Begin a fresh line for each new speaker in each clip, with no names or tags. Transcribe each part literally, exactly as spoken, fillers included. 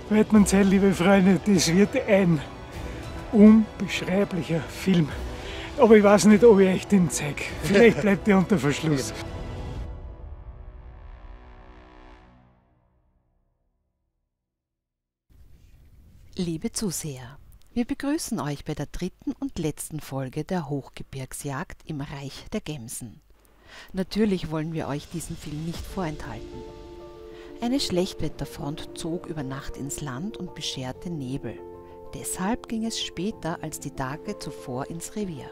Weidmannsheil, liebe Freunde, das wird ein unbeschreiblicher Film. Aber ich weiß nicht, ob ich euch den zeige. Vielleicht bleibt er unter Verschluss.
Liebe Zuseher, wir begrüßen euch bei der dritten und letzten Folge der Hochgebirgsjagd im Reich der Gemsen. Natürlich wollen wir euch diesen Film nicht vorenthalten. Eine Schlechtwetterfront zog über Nacht ins Land und bescherte Nebel. Deshalb ging es später als die Tage zuvor ins Revier.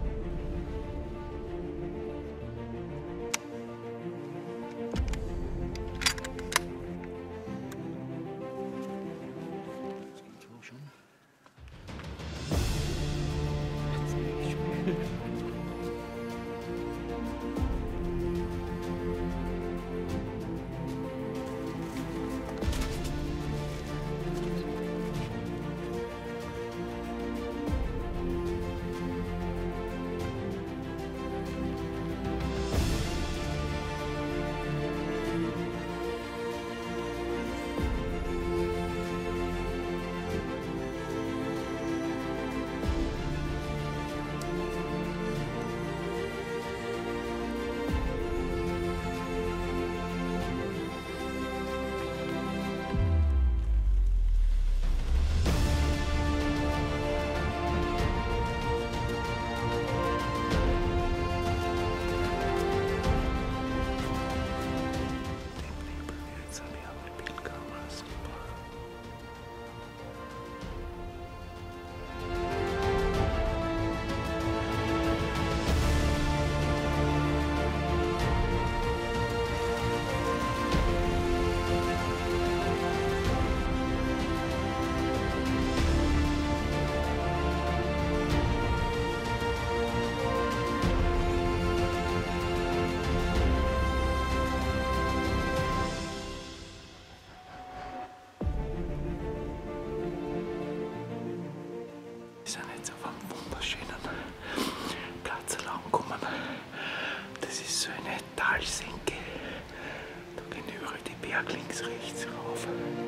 Wir sind jetzt auf einem wunderschönen Platz angekommen. Das ist so eine Talsenke. Da gehen überall die Berge links, rechts rauf.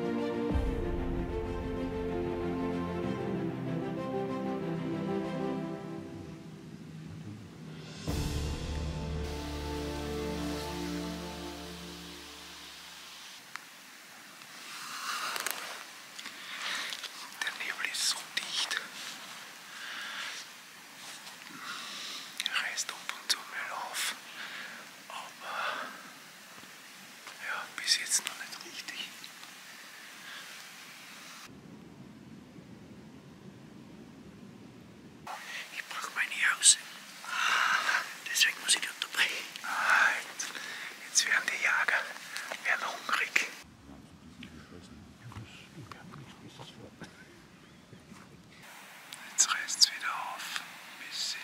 Der Nebel ist so dicht. Reißt ab und zu mal auf, aber ja, bis jetzt noch nicht richtig. Ich brauche meine Hause. Deswegen muss ich unterbrechen. Jetzt, jetzt werden die Jäger werden hungrig. Jetzt reißt es wieder auf. Ein bisschen.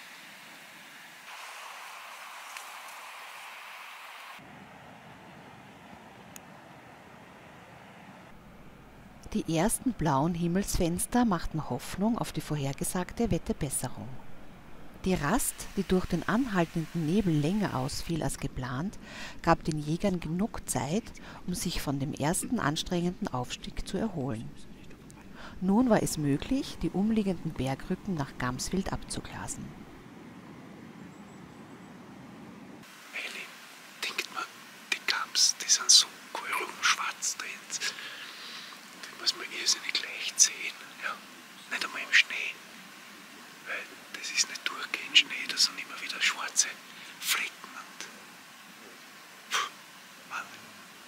Die ersten blauen Himmelsfenster machten Hoffnung auf die vorhergesagte Wetterbesserung. Die Rast, die durch den anhaltenden Nebel länger ausfiel als geplant, gab den Jägern genug Zeit, um sich von dem ersten anstrengenden Aufstieg zu erholen. Nun war es möglich, die umliegenden Bergrücken nach Gamswild abzuglasen.
Eli, denkt man, die Gams, die sind so schwarz da jetzt. Die muss man irrsinnig leicht sehen. Ja. Nicht einmal im Schnee. Weil das ist nicht durchgehend Schnee, da sind immer wieder schwarze Flecken. Und puh, Wahnsinn.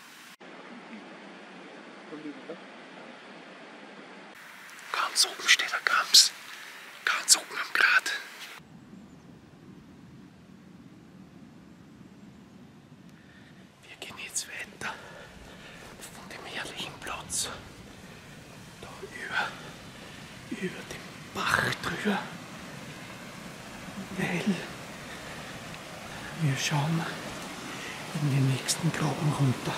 Ganz oben steht der Gams. Ganz oben am Grat. Wir gehen jetzt weiter von dem herrlichen Platz. Da über, über den Bach drüber. Weil wir schauen in den nächsten Graben runter.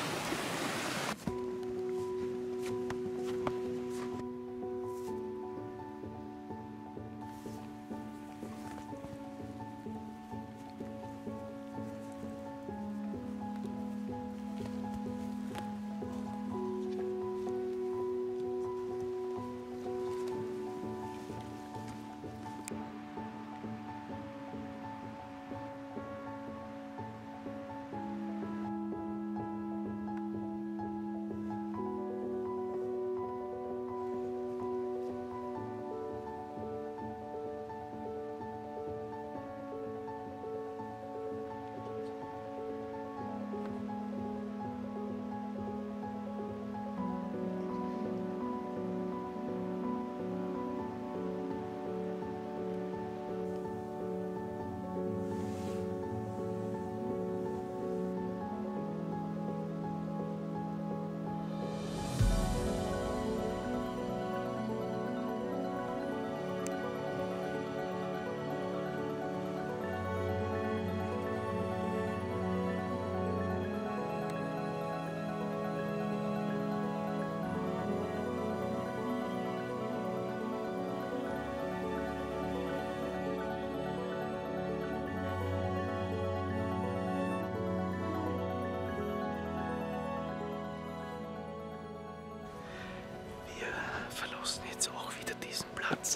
verlassen jetzt auch wieder diesen Platz.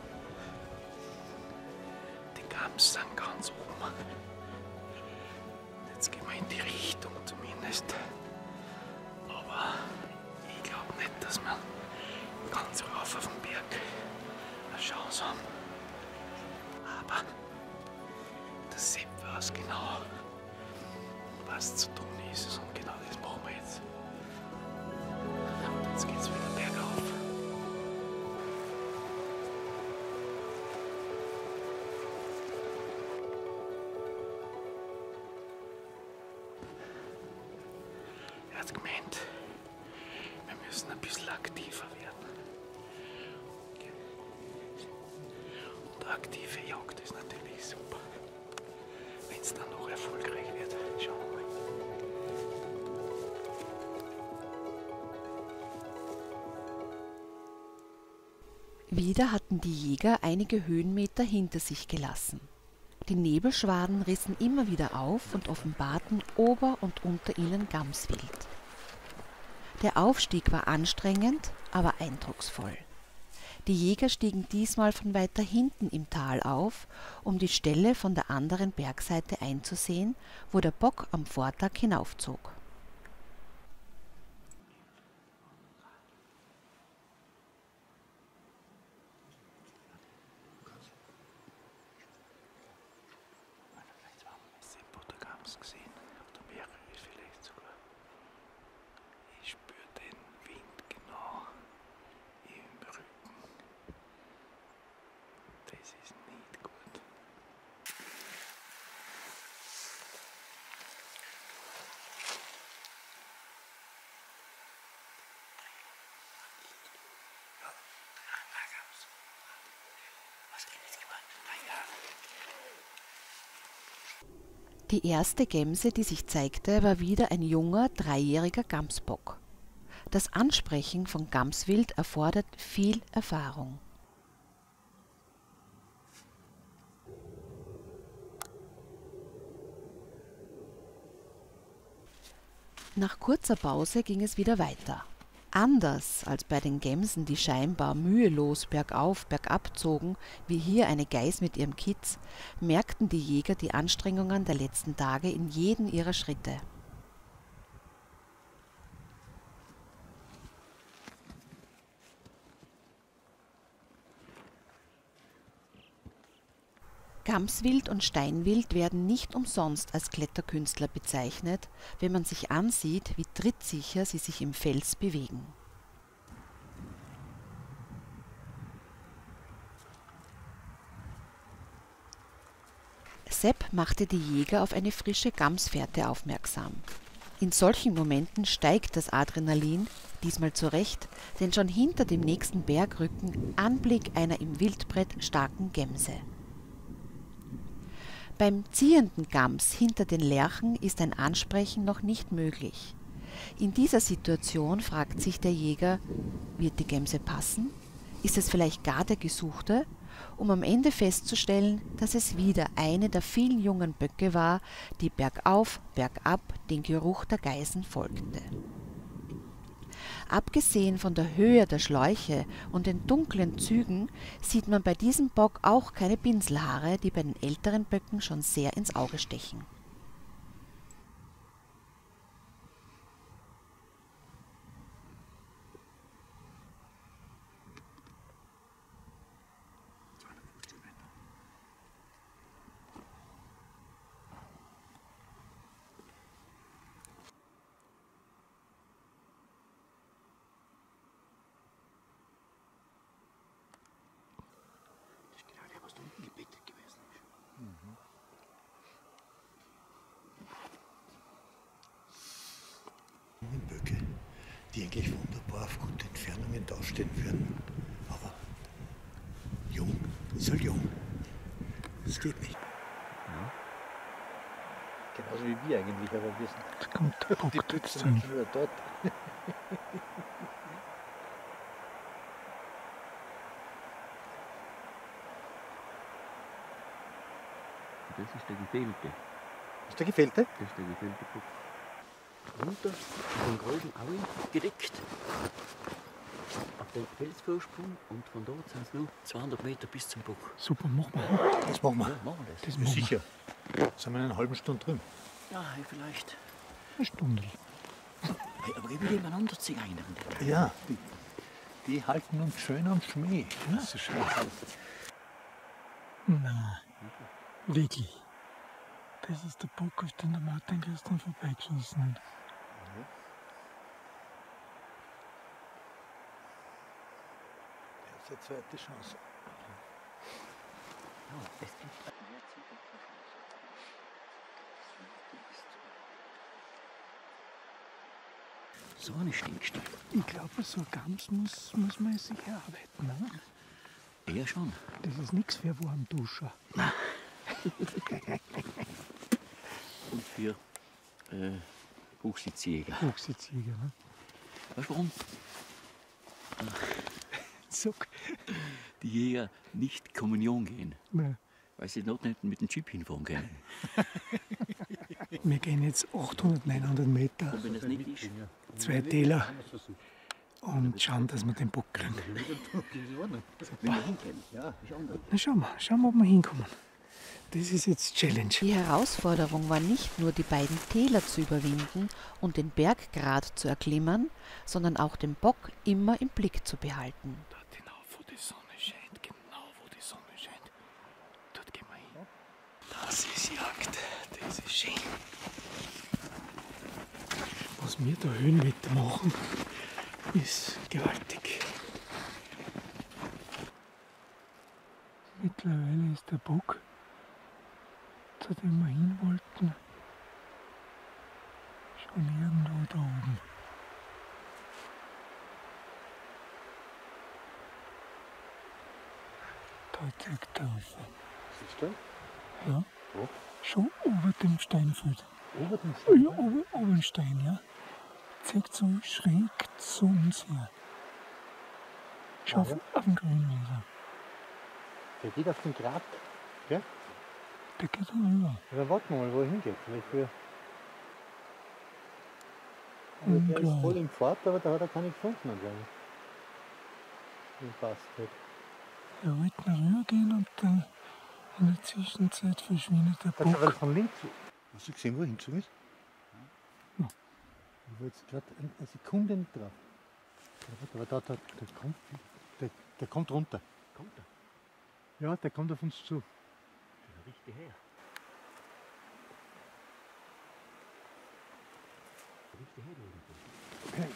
Die Gams sind ganz oben. Jetzt gehen wir in die Richtung zumindest. Aber ich glaube nicht, dass wir ganz rauf auf den Berg eine Chance haben. Aber der Sepp weiß genau, was zu tun ist. Und genau das machen wir jetzt. Und jetzt geht's wieder bergauf. Er hat gemeint, wir müssen ein bisschen aktiver werden. Und aktive Jagd ist natürlich super. Wenn es dann noch erfolgreich wird, schauen wir mal.
Wieder hatten die Jäger einige Höhenmeter hinter sich gelassen. Die Nebelschwaden rissen immer wieder auf und offenbarten ober und unter ihnen Gamswild. Der Aufstieg war anstrengend, aber eindrucksvoll. Die Jäger stiegen diesmal von weiter hinten im Tal auf, um die Stelle von der anderen Bergseite einzusehen, wo der Bock am Vortag hinaufzog.
Sepp hat eine Gams gesehen, oder mehrere vielleicht sogar. Ich spüre den Wind genau im Rücken. Das ist nicht gut. Ja, eine Gams. Was geht jetzt gemacht? Naja.
Die erste Gemse, die sich zeigte, war wieder ein junger, dreijähriger Gamsbock. Das Ansprechen von Gamswild erfordert viel Erfahrung. Nach kurzer Pause ging es wieder weiter. Anders als bei den Gemsen, die scheinbar mühelos bergauf, bergab zogen, wie hier eine Geiß mit ihrem Kitz, merkten die Jäger die Anstrengungen der letzten Tage in jedem ihrer Schritte. Gamswild und Steinwild werden nicht umsonst als Kletterkünstler bezeichnet, wenn man sich ansieht, wie trittsicher sie sich im Fels bewegen. Sepp machte die Jäger auf eine frische Gamsfährte aufmerksam. In solchen Momenten steigt das Adrenalin, diesmal zurecht, denn schon hinter dem nächsten Bergrücken Anblick einer im Wildbrett starken Gemse. Beim ziehenden Gams hinter den Lerchen ist ein Ansprechen noch nicht möglich. In dieser Situation fragt sich der Jäger, wird die Gemse passen? Ist es vielleicht gar der Gesuchte? Um am Ende festzustellen, dass es wieder eine der vielen jungen Böcke war, die bergauf, bergab den Geruch der Geißen folgte. Abgesehen von der Höhe der Schläuche und den dunklen Zügen sieht man bei diesem Bock auch keine Pinselhaare, die bei den älteren Böcken schon sehr ins Auge stechen.
Böcke, die eigentlich wunderbar auf gute Entfernungen dastehen würden. Aber jung ist halt jung. Das geht nicht.
Ja. Genauso wie wir eigentlich, aber wir sind
Da kommt der Bock
die Büchse sind nur dort.
Das ist der gefehlte.
Ist der gefehlte?
Das ist der gefehlte Bock.
Runter in den Golden Aue direkt auf
den Felsvorsprung und von dort sind es nur zweihundert Meter bis zum Buch.
Super, machen wir. Das machen wir.
Ja, machen wir das.
Das machen wir. Sicher. Sind wir in einer halben Stunde drüben?
Ja, hey, vielleicht.
Eine Stunde.
Hey, aber ich will jemand anderes ziehen erinnern.
Ja, die, die halten uns schön am Schmäh. Ja? Das ist schön. Nein, wirklich. Das ist der Bock, auf den der Martin gestern vorbeigeschossen hat. Das ist die zweite Chance.
Ja, das ist so eine Stinkstelle.
Ich glaube, so Gams muss, muss man sich erarbeiten. Ne?
Ja, schon.
Das ist nichts für Warmduscher.
Und für äh, Hochsitzjäger.
Hochsitzjäger, ne?
Weißt du warum?
Sag.
Die Jäger nicht Kommunion gehen.
Ne.
Weil sie dort nicht mit dem Jeep hinfahren können.
Wir gehen jetzt achthundert, neunhundert Meter,
Und wenn das nicht ist,
zwei Täler und schauen, dass wir den Bock kriegen.
wenn wir hingehen, ja, ist anders.
Na schauen wir, schauen wir, ob wir hinkommen. Das ist jetzt Challenge.
Die Herausforderung war nicht nur, die beiden Täler zu überwinden und den Berggrat zu erklimmen, sondern auch den Bock immer im Blick zu behalten.
Dort hinauf, wo die Sonne scheint, genau wo die Sonne scheint. Dort gehen wir hin. Das ist Jagd, das ist schön. Was wir da Höhenmeter machen, ist gewaltig. Mittlerweile ist der Bock, zu dem wir hin wollten, schon irgendwo da oben. Da zeigt er auf.
Siehst du?
Ja.
Wo?
Schon über dem Steinfeld.
Über dem
Ja, über, über den Stein, ja. Zeigt so schräg zu uns her. Schau auf, auf den Grünwälder.
Der geht auf den Grat. Gell?
Der geht dann rüber.
Ja, dann warten wir mal, wo er hingeht. Vielleicht für... Also der ist voll im Pfad, aber da hat er keine gefunden anscheinend. Den passt nicht.
Wir wollten rübergehen und dann in der Zwischenzeit verschwindet der
Hat er
Bock.
von links. Hast du gesehen, wo er hingezogen ist?
Ja.
Ich war jetzt gerade eine Sekunde nicht drauf. Aber da, da, der, kommt, der, der kommt runter.
Kommt er?
Ja, der kommt auf uns zu.
Der riecht die her. Der riecht die her da irgendwo.
Okay.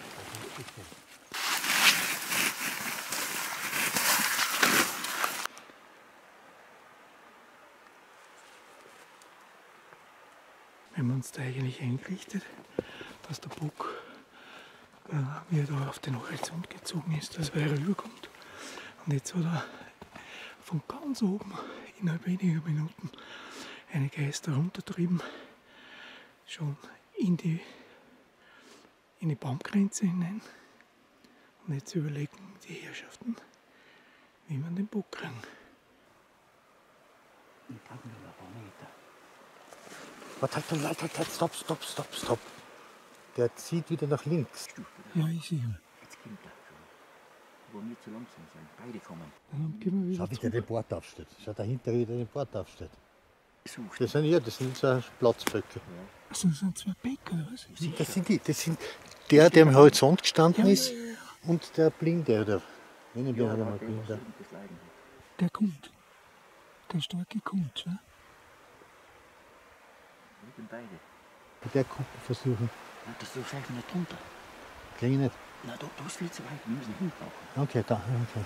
Wir haben uns da eigentlich eingerichtet, dass der Bock, äh, wie er da auf den Horizont gezogen ist, dass er rüberkommt. Und jetzt hat er von ganz oben innerhalb weniger Minuten eine Geister runtertrieben, schon in die, in die Baumgrenze hinein. Und jetzt überlegen die Herrschaften, wie man den Bock kriegen.
Ich kann nur ein paar Meter.
Warte, halt, halt, halt, halt, stopp, stopp, stopp, stopp. Der zieht wieder nach links.
Ja, ich sehe ihn.
Jetzt kommt er. Wo wir zu langsam sind. Beide kommen.
Dann gehen wir wieder
Schau, wie der
zurück.
den Bord aufsteht. Schau, dahinter, wie der den Bord aufsteht.
Sucht.
Das sind ja, das sind so Platzböcke.
Also das sind zwei Bäcker, oder was?
Das sind die, das sind der, der am Horizont gestanden
Ja,
ist,
ja, ja.
und der Blinde, oder? Nennen wir
Ja,
halt
der
einmal
hat irgendwas
Blinder.
das Leiden hat.
Der kommt. Der Starke kommt, schau.
Mit den beiden.
Mit der Kuppe versuchen.
Nein, das ist vielleicht nicht drunter.
Kriege ich nicht.
Nein, du, du bist viel zu weit. Wir müssen hinbrauchen.
Okay, da, okay.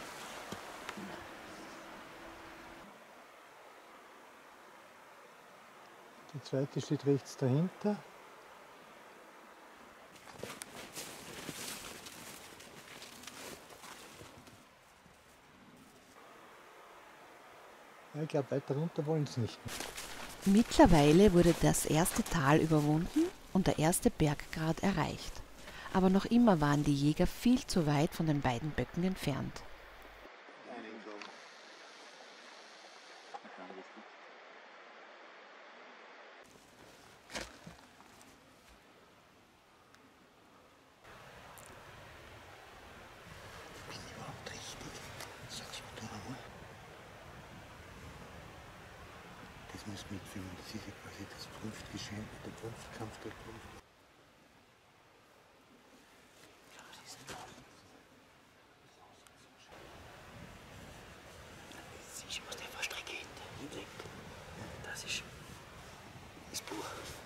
Die zweite steht rechts dahinter. Ja, ich glaube, weiter runter wollen sie nicht.
Mittlerweile wurde das erste Tal überwunden und der erste Berggrat erreicht. Aber noch immer waren die Jäger viel zu weit von den beiden Böcken entfernt.
alles mitfilmen. Das ist ja quasi das Prunftgeschehen, der Prunftkampf der Prunft.
Siehst du, was der fast geht? Hinlegt. Das ist das Buch.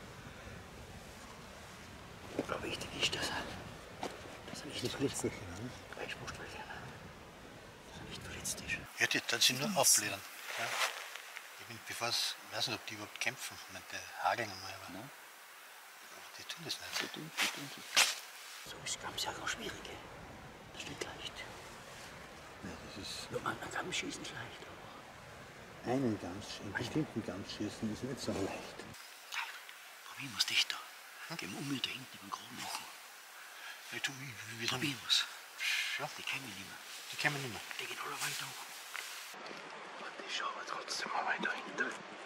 Aber wichtig ist, dass er, dass er nicht verletzt ist. Weißt du, musst du lernen. Dass er nicht verletzt ist.
Ja, die tun sich nur aufblättern. Ja. Ich bin, bevor es, ich weiß nicht, ob die überhaupt kämpfen. Ich meine, die hageln einmal, aber
Nein.
die tun das nicht.
Die tun, die tun das. So ist Gams ja auch schwierig. Das ist nicht leicht.
Nein, das ist
Nur an einem Gams schießen ist leicht. Aber
einen Gams, einen bestimmten Gams schießen, ist nicht so leicht.
probieren wir es dich da. Gehen wir um mir da hinten über den Graben machen.
Ja, du, wie, wie, wie
Probieren wir es.
Ja,
Die kennen wir nicht mehr.
die kennen wir nicht mehr.
Die gehen alle weiter hoch.
Ich schaue aber trotzdem mal weiter hinter.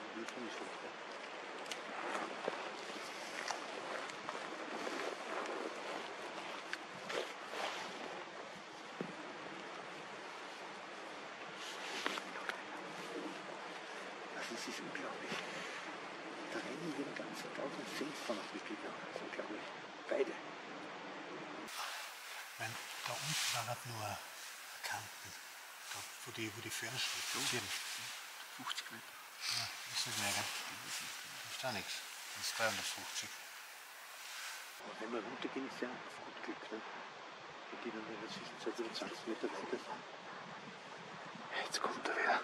Das ist unglaublich. Da rennen wir den ganzen Tag und fünf von auf die Stücke. Das ist unglaublich. Beide. Mein, da unten waren halt nur Kanten. Da, wo die, wo die Föhren steht.
fünfzig Meter.
Ja, das ist nicht mehr, gell? Das ist auch nichts. Das ist dreihundertfünfzig. Aber wenn wir runtergehen, ist ja auf gut Glück. Ne? Wir gehen dann in der Zwischenzeit über zwanzig Meter weiter.
Jetzt kommt er wieder.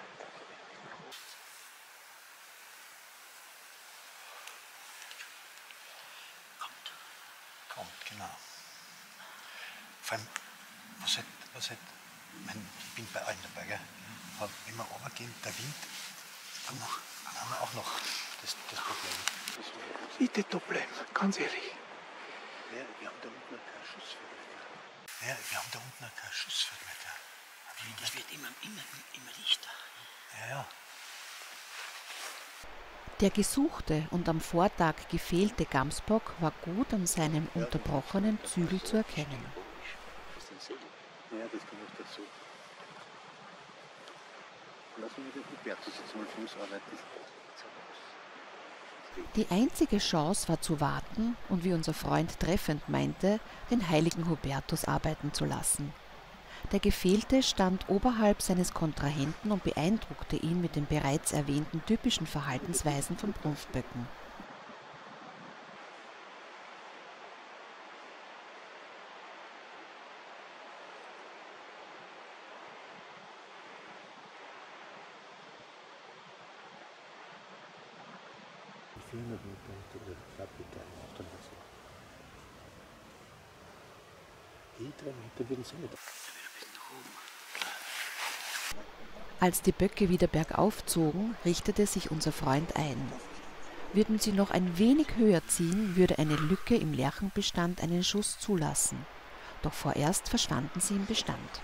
Kommt.
Kommt, genau. Vor allem, was halt, was halt, ich, mein, ich bin bei allen dabei, gell? Aber wenn wir runtergehen, der Wind, dann, noch, dann haben wir auch noch das, das Problem.
Nicht das Problem, ganz ehrlich.
Ja, wir haben da unten noch keinen Schussfeldmeter. Ja, wir haben da unten noch keinen Schussfeldmeter.
Das wird immer, immer, immer lichter.
Ja, ja.
Der gesuchte und am Vortag gefehlte Gamsbock war gut an seinem unterbrochenen Zügel zu erkennen.
Das sind Segel.
Ja, das kommt noch dazu. Lass mich mit dem Hubertus jetzt mal Fuß arbeiten.
Die einzige Chance war zu warten und, wie unser Freund treffend meinte, den heiligen Hubertus arbeiten zu lassen. Der Gefehlte stand oberhalb seines Kontrahenten und beeindruckte ihn mit den bereits erwähnten typischen Verhaltensweisen von Prunftböcken.
vierhundert Meter unter der Klappe auf der Nase. Die drei Meter würden sie nicht.
Als die Böcke wieder bergauf zogen, richtete sich unser Freund ein. Würden sie noch ein wenig höher ziehen, würde eine Lücke im Lärchenbestand einen Schuss zulassen. Doch vorerst verschwanden sie im Bestand.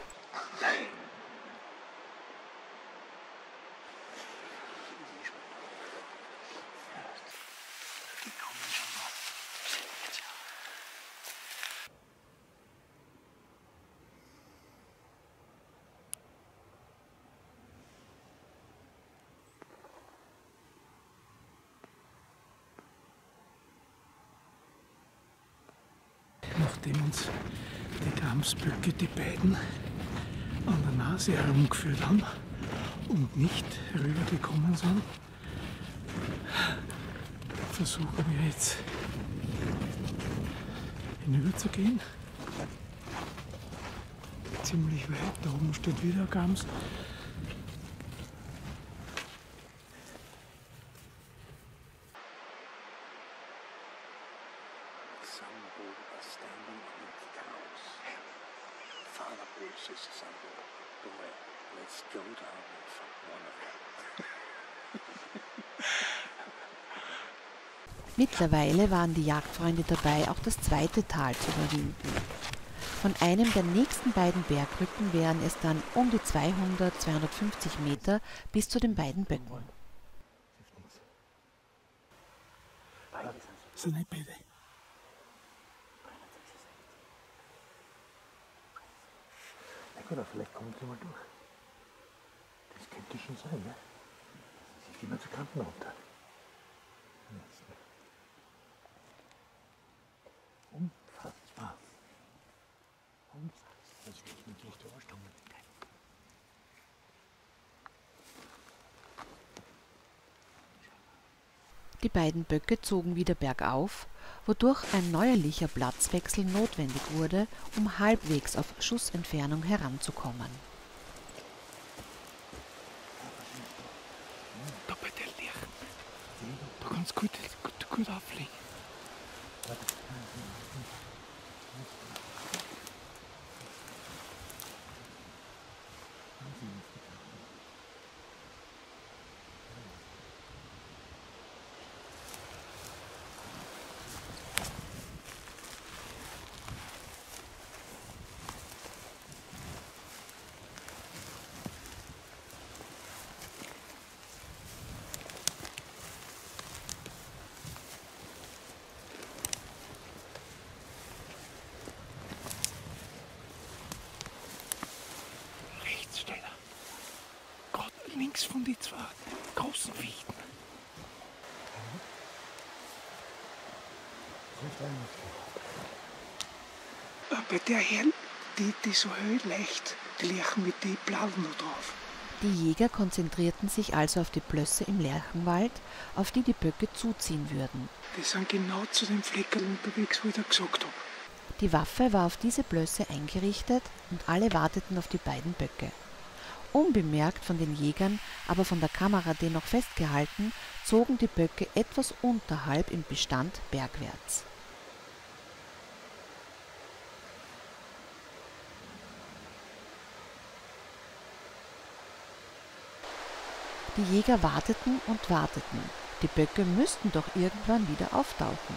Nachdem uns die Gamsböcke die beiden an der Nase herumgeführt haben und nicht rübergekommen sind, versuchen wir jetzt hinüberzugehen. Ziemlich weit, da oben steht wieder Gams.
Sambo are standing in the cows. Father Bull says to Sambo, boy, let's go down and fuck one of them.
Mittlerweile waren die Jagdfreunde dabei, auch das zweite Tal zu überwinden. Von einem der nächsten beiden Bergrücken wären es dann um die zweihundert, zweihundertfünfzig Meter bis zu den beiden Böcken.
Das sind nicht beide.
Na gut, aber vielleicht kommen sie mal durch. Das könnte schon sein, ne?
gehen wir zur Kanten runter. Unfassbar. Unfassbar. Das will ich mir nicht vorstellen.
Die beiden Böcke zogen wieder bergauf, wodurch ein neuerlicher Platzwechsel notwendig wurde, um halbwegs auf Schussentfernung heranzukommen.
Da bei der Lerche. Da kannst du gut, gut, gut auffliegen. Rechts steht er. Gerade links von den zwei großen Fichten. Bei der Herren, die, die so hell leicht, die Lerchen mit den Blauen noch drauf.
Die Jäger konzentrierten sich also auf die Plösse im Lerchenwald, auf die die Böcke zuziehen würden.
Die sind genau zu dem Fleckerl unterwegs, wo ich da gesagt habe.
Die Waffe war auf diese Plösse eingerichtet und alle warteten auf die beiden Böcke. Unbemerkt von den Jägern, aber von der Kamera dennoch festgehalten, zogen die Böcke etwas unterhalb im Bestand bergwärts. Die Jäger warteten und warteten. Die Böcke müssten doch irgendwann wieder auftauchen.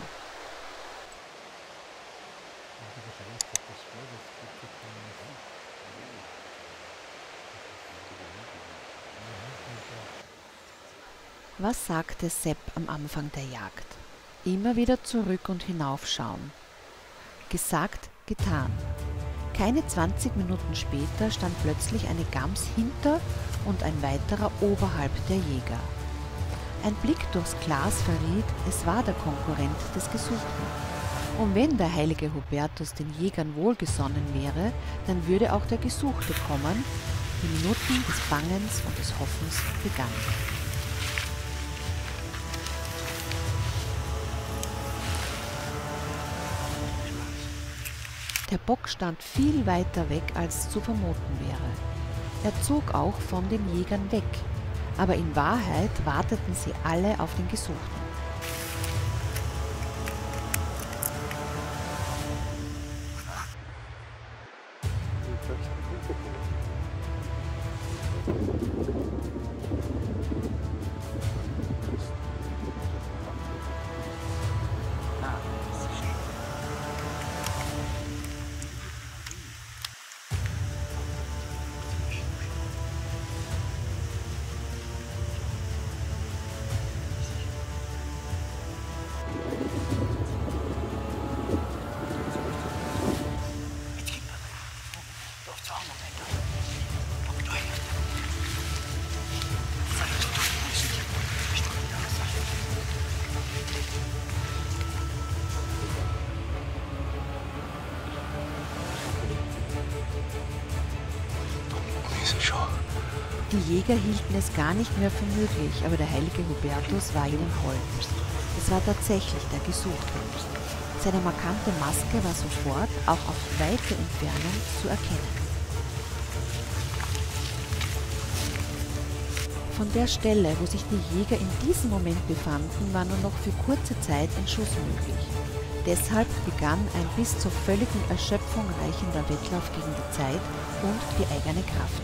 Was sagte Sepp am Anfang der Jagd? Immer wieder zurück und hinaufschauen. Gesagt, getan. Keine zwanzig Minuten später stand plötzlich eine Gams hinter und ein weiterer oberhalb der Jäger. Ein Blick durchs Glas verriet, es war der Konkurrent des Gesuchten. Und wenn der heilige Hubertus den Jägern wohlgesonnen wäre, dann würde auch der Gesuchte kommen. Die Minuten des Bangens und des Hoffens begannen. Der Bock stand viel weiter weg, als zu vermuten wäre. Er zog auch von den Jägern weg, aber in Wahrheit warteten sie alle auf den Gesuchten. Die Jäger hielten es gar nicht mehr für möglich, aber der heilige Hubertus war ihnen hold. Es war tatsächlich der Gesuchte. Seine markante Maske war sofort, auch auf weite Entfernung, zu erkennen. Von der Stelle, wo sich die Jäger in diesem Moment befanden, war nur noch für kurze Zeit ein Schuss möglich. Deshalb begann ein bis zur völligen Erschöpfung reichender Wettlauf gegen die Zeit und die eigene Kraft.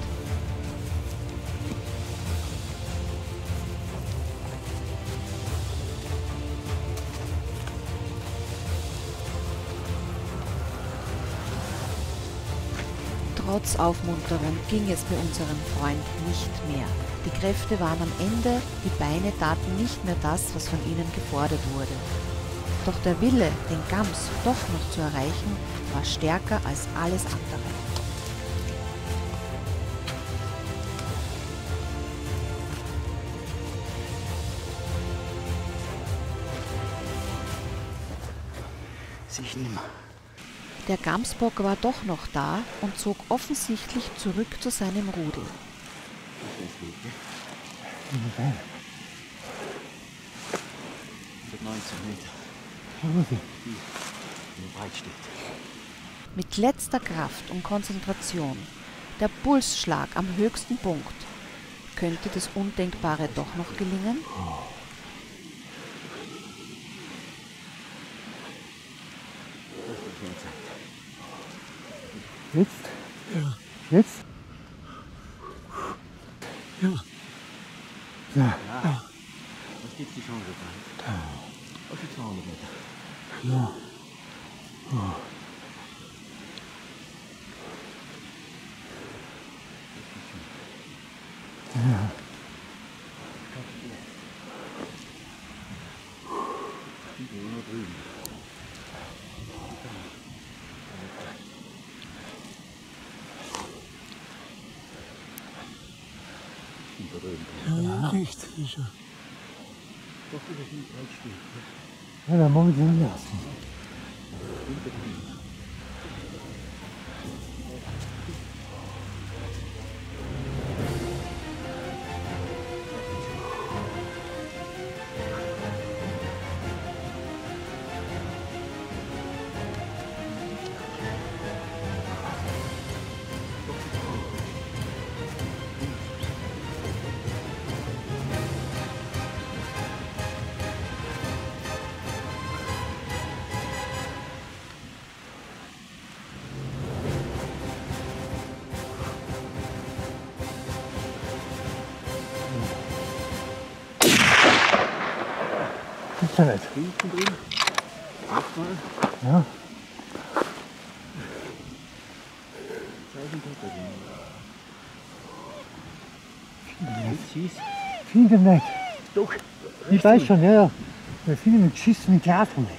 Trotz Aufmunterung ging es bei unserem Freund nicht mehr. Die Kräfte waren am Ende, die Beine taten nicht mehr das, was von ihnen gefordert wurde. Doch der Wille, den Gams doch noch zu erreichen, war stärker als alles andere.
Sehe ich nicht mehr.
Der Gamsbock war doch noch da und zog offensichtlich zurück zu seinem Rudel.
hundertneunzig Meter. Die im Wald steht.
Mit letzter Kraft und Konzentration, der Pulsschlag am höchsten Punkt. Könnte das Undenkbare doch noch gelingen?
Jetzt? Ja. Jetzt? Ja. Ja. Ja.
Was gibt die Chance dann? Auf die zweihundert Meter.
Ja. Ja. Ja. Ja, richtig ist er. Ja, dann muss ich ihn lassen. Gibt's ja nicht.
Hinten drin. Achtmal.
Ja.
Zeichen kommt da drin. Jetzt schieß.
Finde nicht.
Doch.
Ich weiß schon, ja, ja. Wir finden mit Schissen mit Glas nicht.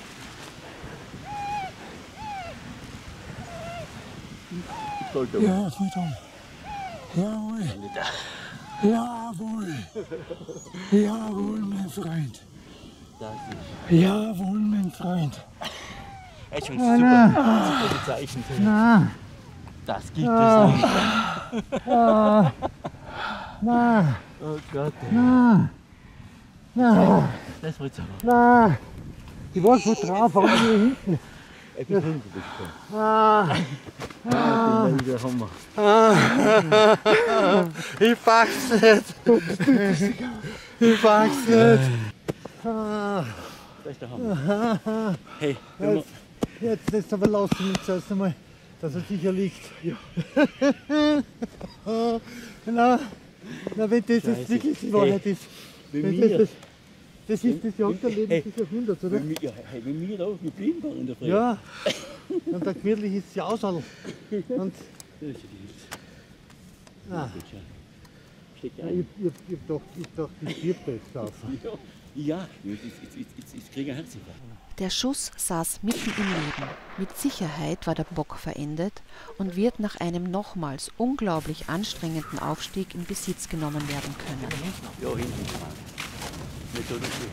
Sollte
Ja, voll dran. Jawohl. Jawohl. Jawohl, mein Freund.
Das
Jawohl, mein Freund.
ist schon
Ah,
super. Super Zeichen.
Na,
Das gibt
Ah.
es nicht.
ah, na,
Oh Gott.
na, na,
Das wird's aber.
na. Ich war so drauf, aber hier hinten.
Ich bin hinten gekommen.
Ah,
Ah, den wieder Hammer.
ich pack's nicht. Ich pack's nicht. Ah,
Das ist der Hammer. Hey, wenn wir,
jetzt, jetzt aber lass ihn jetzt erst einmal, dass er sicher liegt. Ja. na, na, wenn das jetzt
Scheiße.
wirklich die Wahrheit ist.
wenn
Wenn
wir,
das, das ist das Jagd der
Hey.
Leben des Jahrhunderts, oder?
wenn wir, ja, hey, wenn wir da, wir blieben waren in der Früh.
Ja. Und ein gemütliches Jausal. Und
Das ist ja die
ah,
Hitze. Steht ja
ich,
ein.
ich, ich, ich dachte, ich dachte, die stirbt jetzt auf.
Ja, ja, jetzt, jetzt, jetzt, jetzt, jetzt kriege ich einen Herzinfarkt.
Der Schuss saß mitten im Leben. Mit Sicherheit war der Bock verendet und wird nach einem nochmals unglaublich anstrengenden Aufstieg in Besitz genommen werden können.
Ja, hinten dran. Nicht so richtig.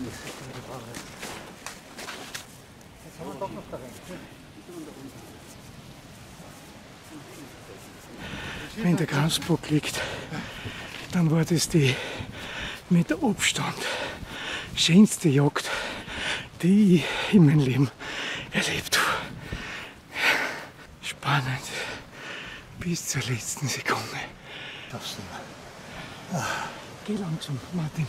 Wenn der Gamsbock liegt, dann war das die mit Abstand schönste Jagd, die ich in meinem Leben erlebt habe. Spannend bis zur letzten Sekunde. Darfst du mal. Ah, geh langsam, Martin.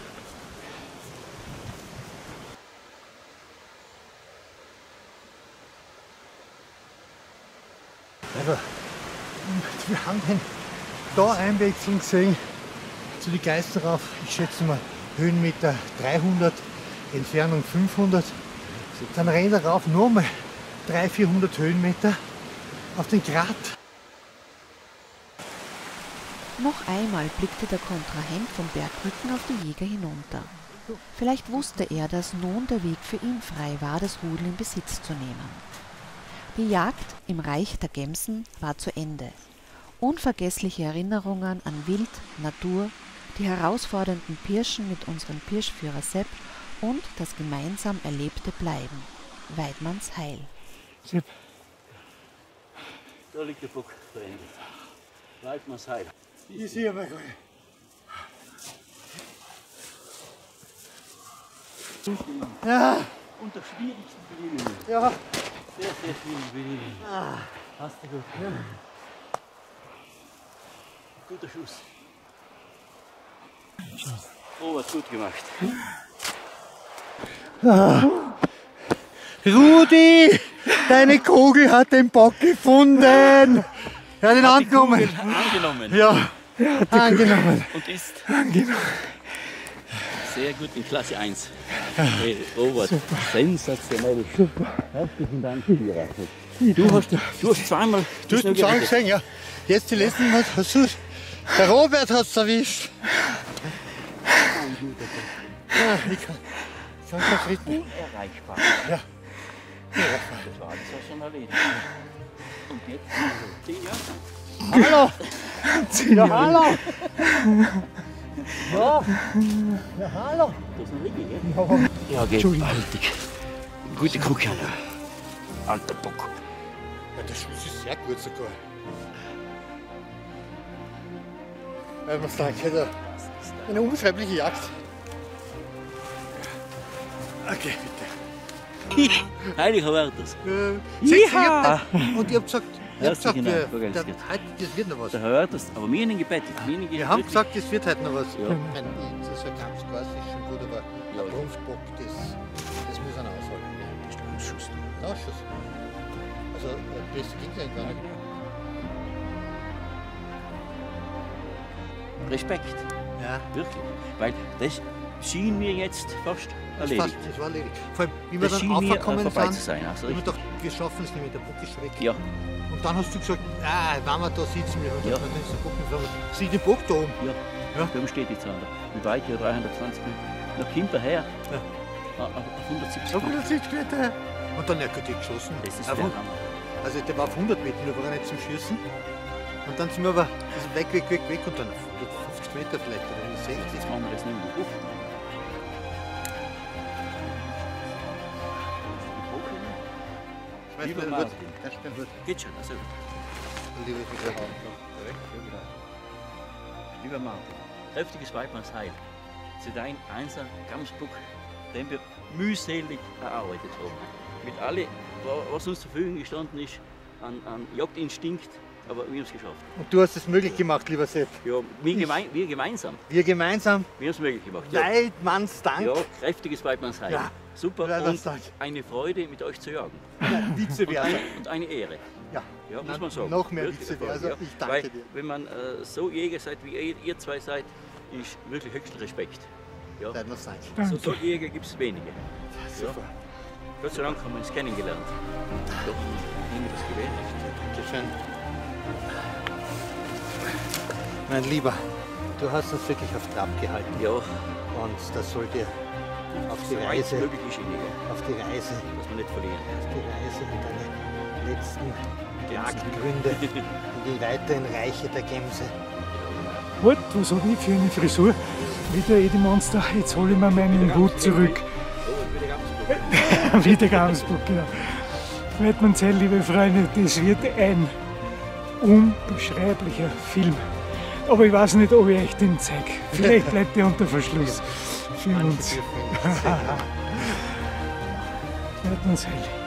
Also, wir haben den da einwechseln gesehen zu die Geisterrauf. Ich schätze mal Höhenmeter dreihundert, Entfernung fünfhundert. Dann rennt er rauf nochmal dreihundert, vierhundert Höhenmeter auf den Grat.
Noch einmal blickte der Kontrahent vom Bergrücken auf die Jäger hinunter. Vielleicht wusste er, dass nun der Weg für ihn frei war, das Rudel in Besitz zu nehmen. Die Jagd im Reich der Gemsen war zu Ende. Unvergessliche Erinnerungen an Wild, Natur, die herausfordernden Pirschen mit unserem Pirschführer Sepp und das gemeinsam Erlebte bleiben. Weidmannsheil.
Sepp,
Da liegt der Bock beendet. Weidmannsheil.
Ich sehe mal gar nicht. Ja,
Unter schwierigsten Bedingungen.
ja.
Sehr, sehr schwierige Bedingungen.
Ah,
Hast du gut. Ja. Guter Schuss. Oh, was gut gemacht.
Rudi, deine Kugel hat den Bock gefunden. Er hat ihn angenommen.
Angenommen.
Ja, angenommen.
Und ist
angenommen.
sehr gut in Klasse eins. Hey, Robert, sensationell. Super. Herzlichen Dank. Du hast, du hast zweimal.
Du hast ihn schon gesehen, ja. Jetzt die letzten Mal hast du der Robert hat es erwischt. Ja, ich kann, ich kann keinen Schritt mehr.
Unerreichbar.
Ja.
Das war alles auch schon erledigt. Und jetzt zehn Jahre.
Hallo! Ja, hallo! Ja, ja, hallo!
Das ist ein Ringe, gell? Ja, geht. Gewaltig. Gute Kucke. Alter Bock.
Ja, der Schuss ist sehr gut sogar. Ich muss sagen, also eine unbeschreibliche Jagd. Okay, bitte.
Heiliger Werthers.
Äh, sechs Jahre. Und ich hab gesagt, ich hab gesagt,
Herzlichen Dank,
wir,
Frau Geilskirch.
der, heute, das wird noch was.
Der Herr Werthers, aber mir nicht gebettet. Mir nicht
Wir haben gesagt, es wird heute noch was.
Ja.
Ich meine, das ist ein ganz klar, das ist schon gut, aber
Ja.
der Brunftbock, das, das muss er aushalten.
Das ist ein Schuss.
Der Ausschuss. Also, äh, das ging eigentlich gar nicht.
Respekt,
Ja,
wirklich. Weil das schien mir jetzt fast
das,
erledigt.
fast, das war erledigt. Vor allem, wie wir
Das
dann
schien mir äh,
aufgekommen
vorbei zu
sind,
sein. Also
haben wir
richtig.
gedacht, wir schaffen es nicht mehr, der Bock ist schon weg.
Ja,
Und dann hast du gesagt, ah, wenn wir da sitzen, wir haben
Ja.
gesagt, dann ist der Bock nicht verloren. Sieh den Bock da oben.
ja.
Ja.
Da oben steht jetzt einer. Wie weit hier? dreihundertzwanzig Meter. Noch hinterher.
Ja.
Ah, auf hundertsiebzig
Da
Meter.
wird es Meter. Und dann hat er die geschossen.
Das ist
Auf
der
hund-
Hammer.
Also der war auf hundert Meter, da war er nicht zum Schießen. Und dann sind wir aber also weg, weg, weg, weg und dann auf hundertfünfzig Meter vielleicht oder sechzig.
Jetzt machen wir das nicht mehr. Uff.
Schmeiß
Lieber
mir den Hut.
Martin.
Kannst du den Hut?
Geht schon, also.
Lieber wieder haben.
Lieber Martin, kräftiges Weidmannsheil. Zu dein einser Gamsbock, den wir mühselig erarbeitet haben. Mit allem, was uns zur Verfügung gestanden ist, an, an Jagdinstinkt, aber wir haben es geschafft.
Und du hast es möglich gemacht, lieber Sepp.
Ja, wir, gemein, wir gemeinsam,
Wir gemeinsam,
wir haben es möglich gemacht. Ja,
Weidmanns Dank.
ja kräftiges Weidmannsheil.
Ja,
Super
Weidmannsdank.
und eine Freude, mit euch zu jagen.
Ja, vice
Und
versa.
eine, und eine Ehre.
Ja,
Ja, muss
Na,
man sagen.
noch mehr
Wirklich
vice
eine Freude,
versa.
ja.
Ich danke
Weil,
dir.
wenn man äh, so Jäger seid, wie ihr, ihr zwei seid, ist wirklich höchsten Respekt. Ja.
Weidmanns Dank.
So solche Jäger gibt es wenige.
Super.
Gott sei Dank haben wir uns kennengelernt. Doch, irgendwie das Gewehr.
Dankeschön. Mein Lieber, du hast uns wirklich auf Trab gehalten.
Ja,
Und das soll dir auf die
so weit
Reise,
möglich ist in
auf die Reise,
dass wir nicht verlieren.
auf die Reise in deine letzten Jagdgründe, in die weiteren Reiche der Gemse.
Halt, was hab ich für eine Frisur? Wieder Eddie Monster, jetzt hole ich mir meinen Hut zurück. Wieder Gamsbock, genau. Weidmannsheil, liebe Freunde, das wird ein unbeschreiblicher Film. Aber ich weiß nicht, ob ich euch den zeige. Vielleicht bleibt der unter Verschluss für uns. Weidmannsheil.